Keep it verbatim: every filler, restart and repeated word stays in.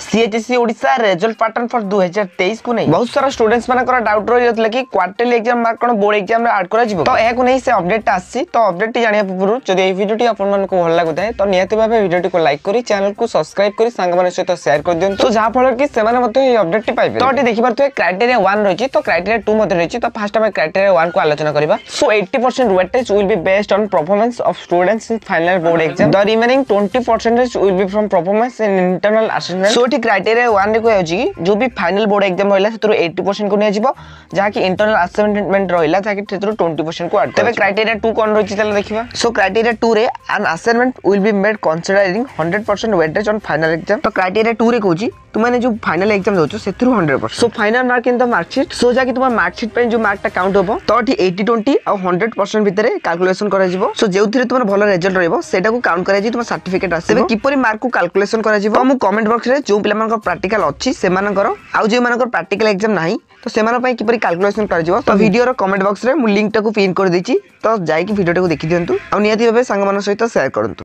सीएचएससी Odisha result pattern for दो हज़ार तेईस को नहीं बहुत सारा स्टूडेंट्स मानकर डाउट रही जातला कि क्वार्टरली एग्जाम मार्क कोन बोर्ड एग्जाम रे ऐड करा जिवो तो एहा को नहीं से अपडेट आसी तो अपडेट जानिया पूर्व जदि ए वीडियोटी आपन मन को भल लागुताय तो नियति भाबे वीडियोटी को लाइक करी चैनल को सब्सक्राइब करी संग मन सहित शेयर कर दियंतु तो जहा फल कि सेमाने मते ए अपडेट टी पाइबे तो एटी देखि परथि क्राइटेरिया वन रहिछि तो क्राइटेरिया टू मते रहिछि तो फर्स्ट हम क्राइटेरिया वन को आलोचना करबा सो अस्सी percent weightage will be based on performance of students in final board exam the remaining twenty percent will be from performance in internal assessment so at criteria one रे को जो भी final board exam रहला सेतरो अस्सी percent को निया जिवो जहा कि इंटरनल असेसमेंट रहला जहा कि सेतरो ट्वेंटी परसेंट को ऐड तबे क्राइटेरिया टू कोन रहिछि तले देखिबा सो क्राइटेरिया टू रे an assignment will be made considering hundred percent weightage on final exam तो क्राइटेरिया टू रे कहूची तुमने जो फाइनल एग्जाम दोचो सेतरो hundred percent so final mark in the marksheet so जहा कि तुम मार्कशीट पे जो मार्क टा काउंट होबो तो एटी अस्सी ट्वेंटी और हंड्रेड परसेंट भितरे कैलकुलेशन करा जिवो सो जेउथिरे तुम भलो रिजल्ट रहबो सेटा को काउंट करा जि तुम सर्टिफिकेट आसीबो किपरि मार्क को कैलकुलेशन करा जिवो हम कमेंट बॉक्स रे जो पिला मानकर प्रैक्टिकल अछि से मानकर आउ जे मानकर प्रैक्टिकल एग्जाम नाही तो से मानन पई किपरि कैलकुलेशन करा जिवो तो वीडियो रो कमेंट बॉक्स रे मु लिंक टा को पिन कर देछि तो जाई कि वीडियो टा को देखि दियंतु आ नियति भाबे संग मन सहित शेयर करंतु।